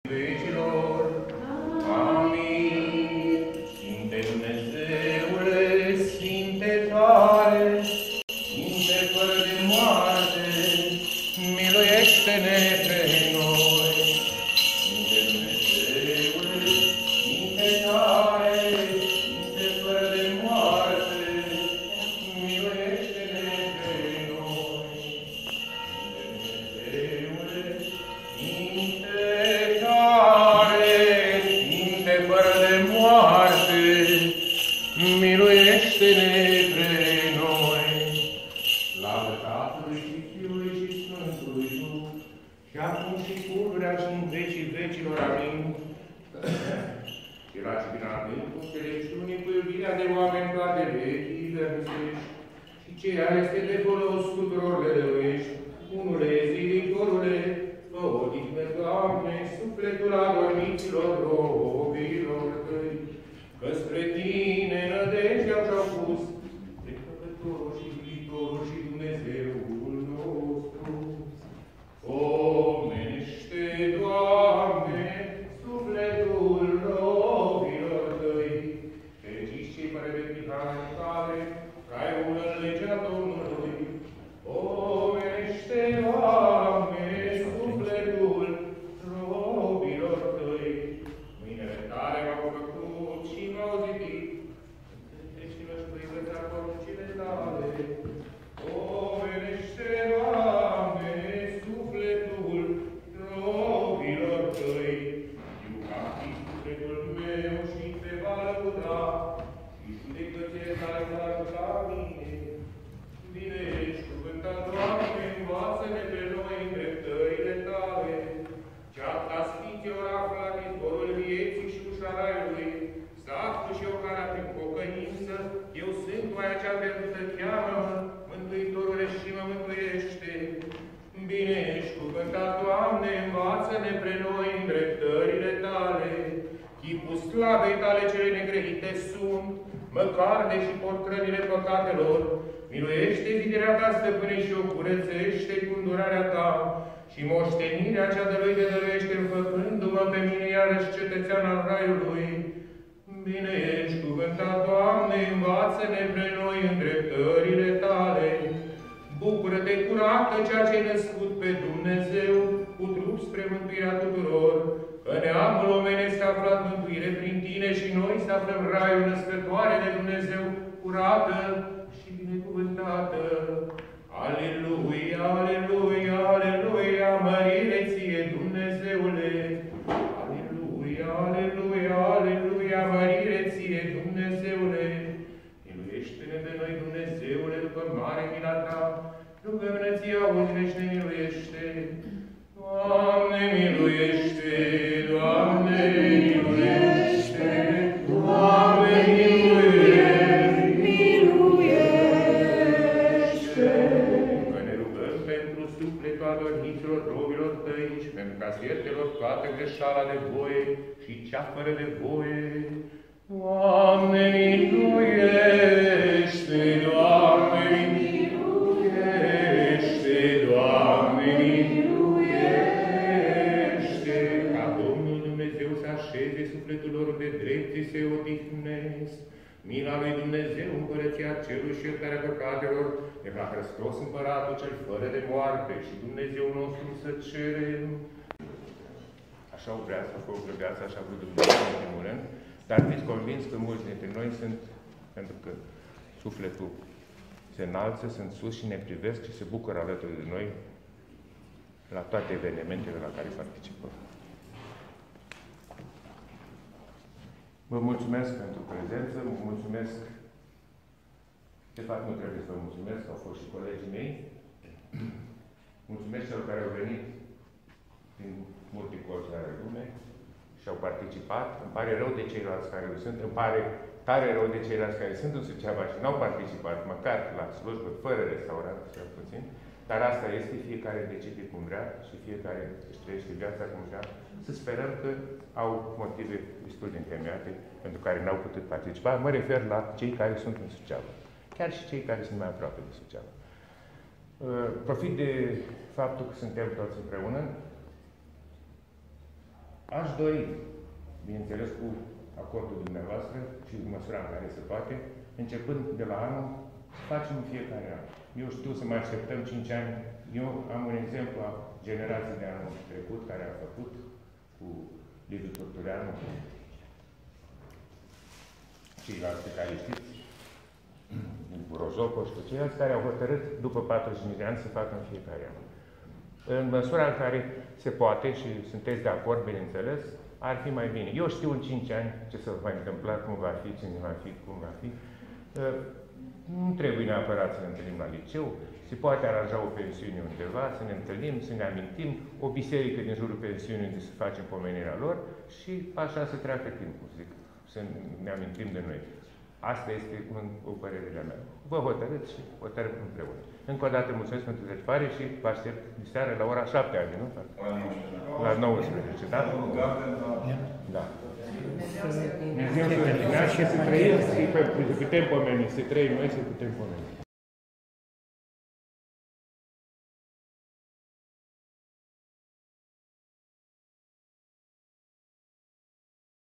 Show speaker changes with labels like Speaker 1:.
Speaker 1: vecilor. Amin. Sfinte Dumnezeule, Sfinte tare, Sfinte fără de moarte, miluiește-ne pe noi. Sfinte Dumnezeule, Sfinte tare, Sfinte fără de moarte, miluiește-ne pe noi. Sfinte Dumnezeule, Sfinte tare, Sfinte fără de moarte, miluiește-ne pe noi. Slavă Tatălui și Fiului și Sfântului Duh, și acum și pururea și în vecii vecilor. Amin. Irați din adâncul înțelepciunii cu iubirea de oameni toate vechii versești, și ceea este de folos tuturor le dăruiești, unule zilitorule, fă odihnă, Doamne, sufletul adormiților robilor tăi, că spre Tine nădejdea și-au pus Precăpătorul și iubitorul și Dumnezeul nostru. Omenește, Doamne, sufletul robilor tăi, fericiți cei care de prihane tale, care umblă în legea Domnului. Omenește, Doamne, sufletul robilor tăi, mâinile tale m-au făcut și m-au zidit, încântește-mă și păi poruncile tale. Omenește, Doamne, sufletul robilor tăi, iubați sufletul meu și te va lăuda, și judecățile tale va ajuta mine. Bine ești, cuvântat, Doamne, învață-ne pe noi în dreptările tale, ceata sfinților află la izvorul vieții și ușa raiului, saftul și ocarea prin pocăință, eu sunt oaia cea pierdută, cheamă-mă, Mântuitorule, și mă mântuiește. Bine ești, cuvântat, Doamne, învață-ne pre noi în dreptările tale, chipul slavei tale cele negrăite sunt, măcar deși portrările păcatelor, miluiește zidirea ta, stăpâne, și o curățește cu îndurarea ta, și moștenirea cea dăruită dăruiește-mi, făcându-mă pe mine iarăși cetățean al raiului. Bine ești, cuvântat, Doamne, învață-ne pre noi în dreptările tale. Bucură-te, curată, ceea ce ai născut pe Dumnezeu, cu trup spre mântuirea tuturor, că neamul omenesc a aflat mântuire prin tine și noi să aflăm raiul născătoare de Dumnezeu, curată și binecuvântată. Aleluia, aleluia, aleluia, mărire ție, Dumnezeule! Aleluia, aleluia, aleluia, mărire ție, Dumnezeule! Miluiește-ne pe noi, Dumnezeule, după mare mila ta, rugăm-ne ție, auzi-ne și ne miluiește. Doamne, miluiește! Doamne, miluiește! Doamne, miluiește! Că ne rugăm pentru sufletul adormiților robilor tăi și pentru ca sfiertelor toată greșeala de voie și cea fără de voie. Doamne, miluiește! Doamne, miluiește! Doamne, miluiește! Ca Domnul Dumnezeu să așeze sufletul lor pe drepte se odihnesc. Mila lui Dumnezeu, împărăția cerului și iertarea păcatelor, de la Hristos Împăratul cel fără de moarte și Dumnezeu nostru să cerem. Așa o vrea să facă viața, așa vrut Dumnezeu în primul rând, dar fiți convins că mulți dintre noi sunt, pentru că sufletul se înalță, sunt sus și ne privesc și se bucură alături de noi la toate evenimentele la care participăm. Vă mulțumesc pentru prezență, vă mulțumesc, de fapt nu trebuie să vă mulțumesc, au fost și colegii mei. Mulțumesc celor care au venit din multe colțuri ale lumei și au participat. Îmi pare rău de ceilalți care sunt, îmi pare tare rău de ceilalți care sunt în Suceava și n-au participat, măcar la slujbă, fără restaurant, cel puțin. Dar asta este, fiecare decide cum vrea și fiecare își trăiește viața cum vrea. Să sperăm că au motive destul de întemeiate pentru care n-au putut participa. Mă refer la cei care sunt în Suceava. Chiar și cei care sunt mai aproape de Suceava. Profit de faptul că suntem toți împreună Aș dori, bineînțeles cu acordul dumneavoastră și în măsura în care se poate, începând de la anul, să facem în fiecare an. Eu știu să mai așteptăm 5 ani. Eu am un exemplu a generației de anul trecut care a făcut cu Liviu Turtureanu, ceilalți care știți, cu Rozocos, cu ceilalți care au hotărât după 40 de ani să facă în fiecare an. În măsura în care se poate și sunteți de acord, bineînțeles, ar fi mai bine. Eu știu în 5 ani ce se va întâmpla, cum va fi, cine va fi, cum va fi. Nu trebuie neapărat să ne întâlnim la liceu, se poate aranja o pensiune undeva, să ne întâlnim, să ne amintim, o biserică din jurul pensiunii unde să facem pomenirea lor și așa să treacă timpul, zic, să ne amintim de noi. Asta este o părere de-a mea. Vă hotărâți și hotărâm împreună. Încă o dată mulțumesc pentru întrebare și vă aștept de seară la ora 7 ani, nu? La 19, da? Da. Dumnezeu să ne și să trăim, să putem pomeni, să trăim noi, să putem pomeni.